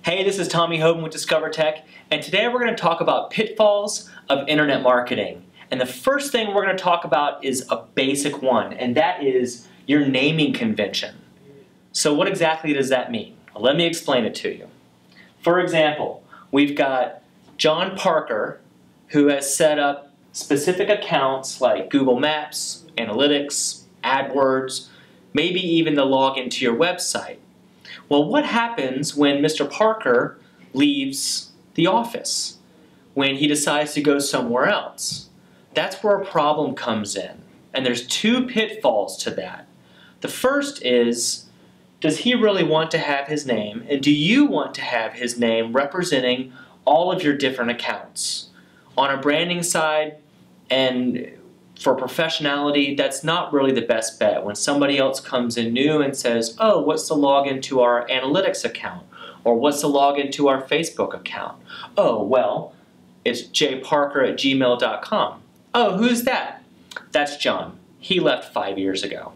Hey, this is Tommy Hoban with Discover Tech, and today we're going to talk about pitfalls of internet marketing. And the first thing we're going to talk about is a basic one, and that is your naming convention. So what exactly does that mean? Well, let me explain it to you. For example, we've got John Parker, who has set up specific accounts like Google Maps, Analytics, AdWords, maybe even the login to your website. Well, what happens when Mr. Parker leaves the office? When he decides to go somewhere else? That's where a problem comes in. And there's two pitfalls to that. The first is, does he really want to have his name, and do you want to have his name representing all of your different accounts? On a branding side and for professionality, that's not really the best bet. When somebody else comes in new and says, oh, what's the login to our analytics account? Or what's the login to our Facebook account? Oh, well, it's jparker@gmail.com. Oh, who's that? That's John. He left 5 years ago.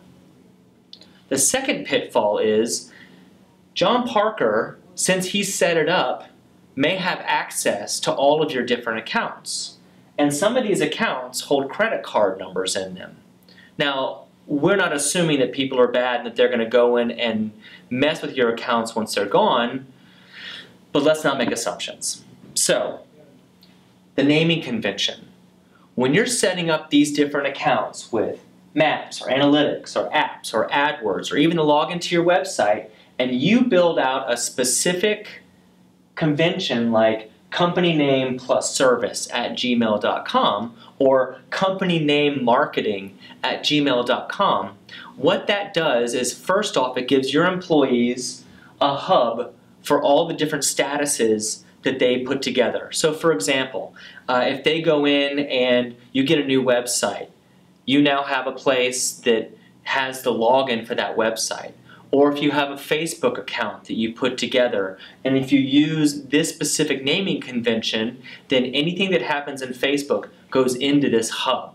The second pitfall is John Parker, since he set it up, may have access to all of your different accounts. And some of these accounts hold credit card numbers in them. Now, we're not assuming that people are bad and that they're going to go in and mess with your accounts once they're gone, but let's not make assumptions. So, the naming convention. When you're setting up these different accounts with Maps or Analytics or Apps or AdWords or even the login to your website, and you build out a specific convention like company name plus service @gmail.com or company name marketing @gmail.com, what that does is, first off, it gives your employees a hub for all the different statuses that they put together. So for example, if they go in and you get a new website, you now have a place that has the login for that website. Or if you have a Facebook account that you put together, and if you use this specific naming convention, then anything that happens in Facebook goes into this hub.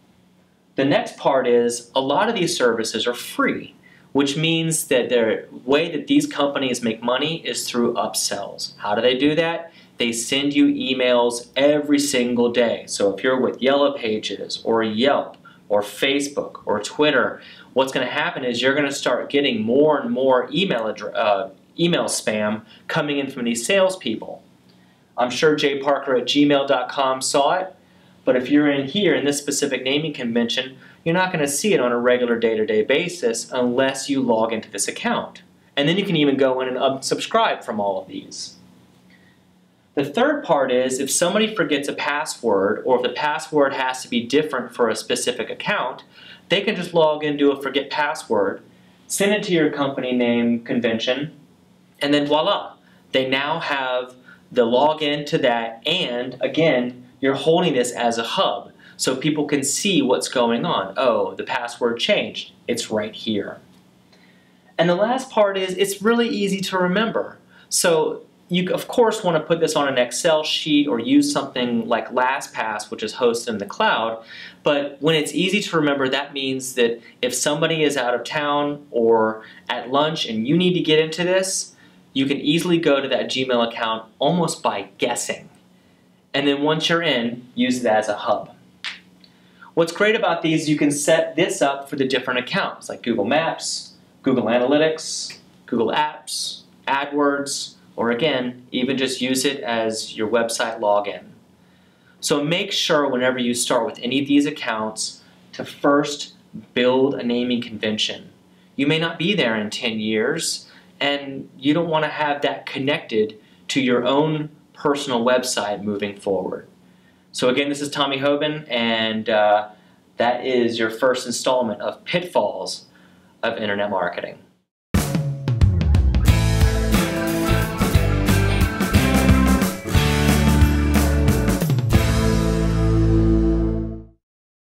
The next part is, a lot of these services are free, which means that the way that these companies make money is through upsells. How do they do that? They send you emails every single day. So if you're with Yellow Pages or Yelp or Facebook or Twitter, what's going to happen is you're going to start getting more and more email spam coming in from these salespeople. I'm sure jparker@gmail.com saw it, but if you're in here in this specific naming convention, you're not going to see it on a regular day-to-day basis unless you log into this account. And then you can even go in and unsubscribe from all of these. The third part is, if somebody forgets a password, or if the password has to be different for a specific account, they can just log into a forget password, send it to your company name convention, and then voila, they now have the login to that, and again, you're holding this as a hub so people can see what's going on. Oh, the password changed. It's right here. And the last part is, it's really easy to remember. So you, of course, want to put this on an Excel sheet or use something like LastPass, which is hosted in the cloud. But when it's easy to remember, that means that if somebody is out of town or at lunch and you need to get into this, you can easily go to that Gmail account almost by guessing. And then once you're in, use it as a hub. What's great about these, you can set this up for the different accounts like Google Maps, Google Analytics, Google Apps, AdWords, or again, even just use it as your website login. So make sure whenever you start with any of these accounts to first build a naming convention. You may not be there in 10 years, and you don't want to have that connected to your own personal website moving forward. So again, this is Tommy Hoban, and that is your first installment of Pitfalls of Internet Marketing.